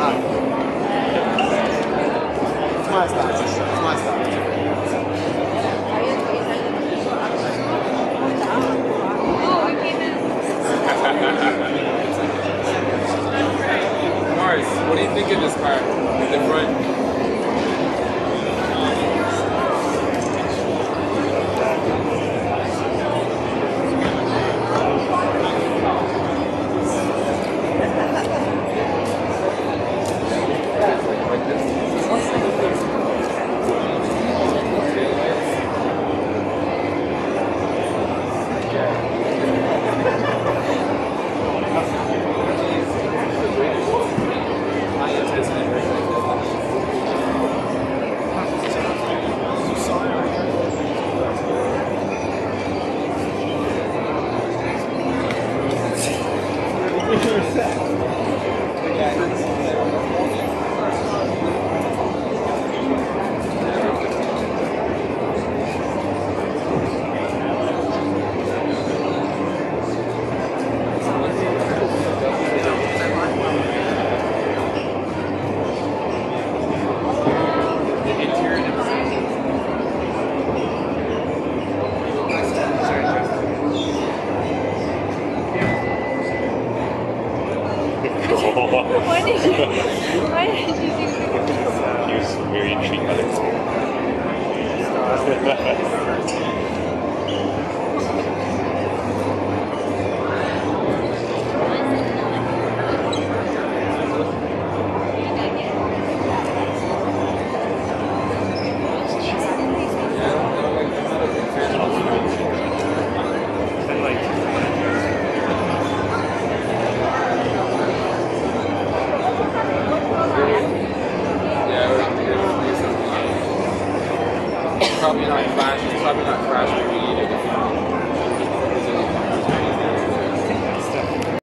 It's my style. It's my style. Mars, what do you think of this car? The front? Why did you do that? He was very intrigued by the Probably not flash. Probably not crash.